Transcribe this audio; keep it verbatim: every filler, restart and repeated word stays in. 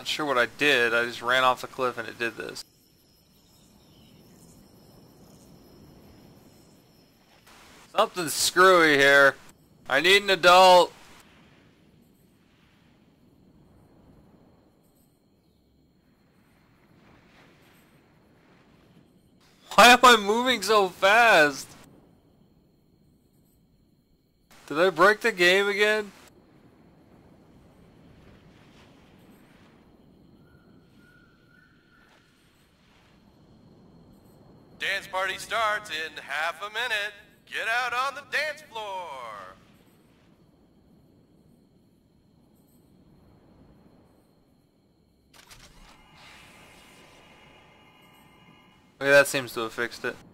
Not sure what I did, I just ran off the cliff and it did this. Something's screwy here. I need an adult. Why am I moving so fast? Did I break the game again? Dance party starts in half a minute. Get out on the dance floor. Okay, that seems to have fixed it.